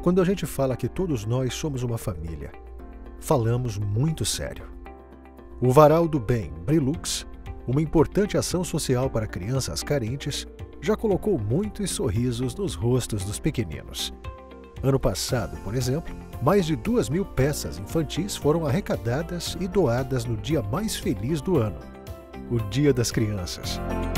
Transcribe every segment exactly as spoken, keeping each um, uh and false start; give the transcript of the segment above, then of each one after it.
Quando a gente fala que todos nós somos uma família, falamos muito sério. O Varal do Bem Brilux, uma importante ação social para crianças carentes, já colocou muitos sorrisos nos rostos dos pequeninos. Ano passado, por exemplo, mais de duas mil peças infantis foram arrecadadas e doadas no dia mais feliz do ano, o Dia das Crianças.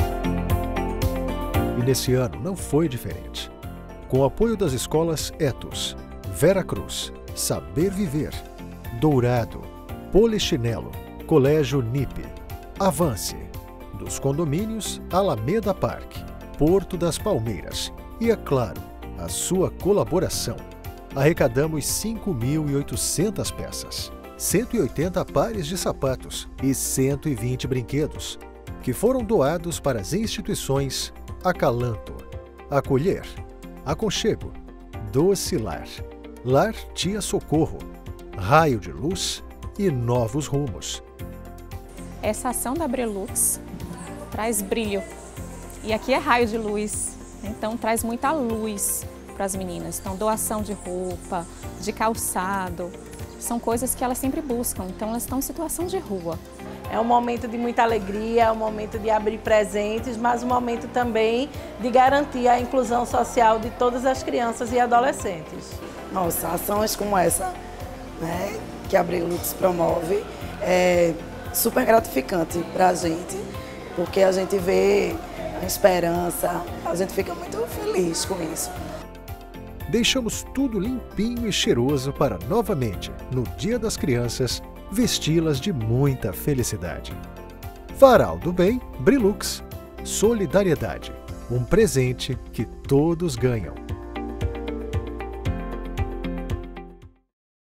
E nesse ano não foi diferente. Com o apoio das escolas Etos, Vera Cruz, Saber Viver, Dourado, Polichinelo, Colégio Nipe, Avance, dos condomínios Alameda Parque, Porto das Palmeiras e, é claro, a sua colaboração, arrecadamos cinco mil e oitocentas peças, cento e oitenta pares de sapatos e cento e vinte brinquedos, que foram doados para as instituições Acalanto, Acolher, Aconchego, Doce Lar, Lar Tia Socorro, Raio de Luz e Novos Rumos. Essa ação da Brilux traz brilho, e aqui é raio de luz, então traz muita luz para as meninas. Então, doação de roupa, de calçado, são coisas que elas sempre buscam, então elas estão em situação de rua. É um momento de muita alegria, é um momento de abrir presentes, mas um momento também de garantir a inclusão social de todas as crianças e adolescentes. Nossa, ações como essa, né, que a Brilux promove, é super gratificante para a gente, porque a gente vê a esperança, a gente fica muito feliz com isso. Deixamos tudo limpinho e cheiroso para novamente, no Dia das Crianças, vesti-las de muita felicidade. Varal do Bem Brilux. Solidariedade. Um presente que todos ganham.